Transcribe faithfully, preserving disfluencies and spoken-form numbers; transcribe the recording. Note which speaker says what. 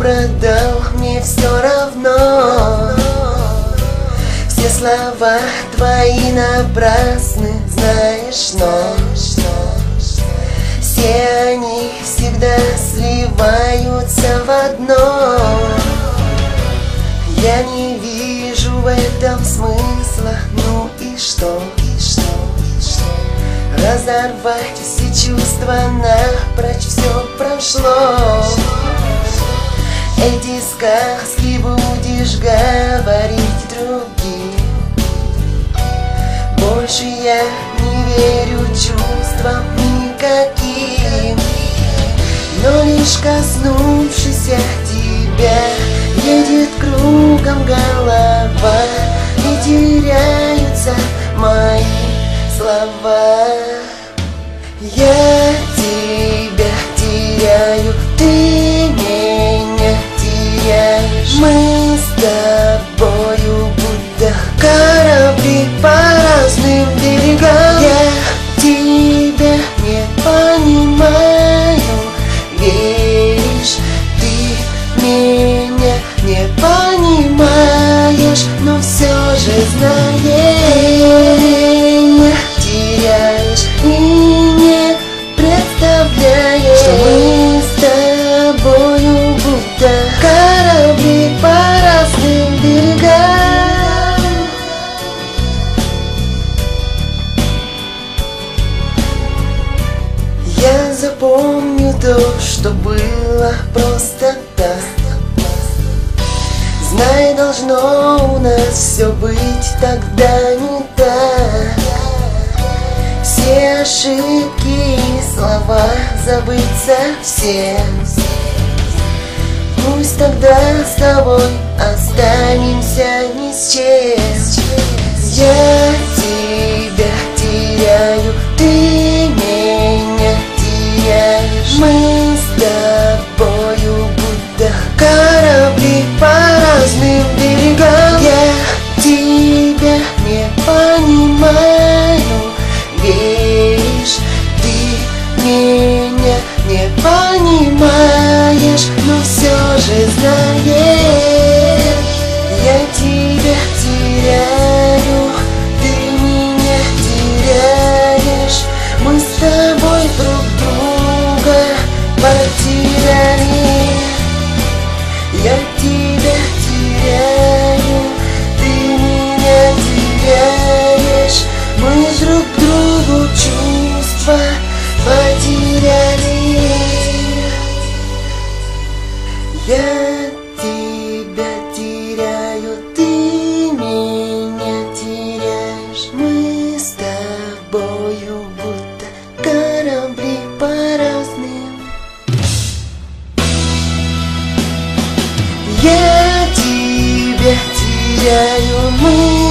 Speaker 1: продал, мне все равно. Все слова твои напрасны, знаешь, но все они всегда сливаются в одно. Я не вижу в этом смысла, ну и что? Разорвать все чувства напрочь, все прошло. Эти сказки будешь говорить другим. Больше я не верю чувствам никаким. Но лишь коснувшись тебя, едет кругом голова, и теряются мои слова. Я тебя теряю, ты меня теряешь. Мы с тобою будто корабли по разным берегам. Я тебя не понимаю, веришь, ты меня не понимаешь, но все же знаешь, теряешь и не представляешь, что мы с тобою будто корабли по разным берегам. Я запомню то, что было просто так. Знай, должно у нас все быть тогда не так. Все ошибки и слова забыться все. Пусть тогда с тобой останемся ни с чем. Я тебя теряю, ты меня теряешь. Мы с тобою будто корабли по разным берегам. Я тебя не понимаю, веришь, ты меня не понимаешь, но все же знаешь, я тебя теряю, ты меня теряешь. Мы с тобой друг друга потеряли. Я тебя теряю, ты меня теряешь. Мы друг другу чувства потеряли. Я тебя теряю, ты меня теряешь. Мы с тобою будто корабли по разным. Я тебя теряю, мы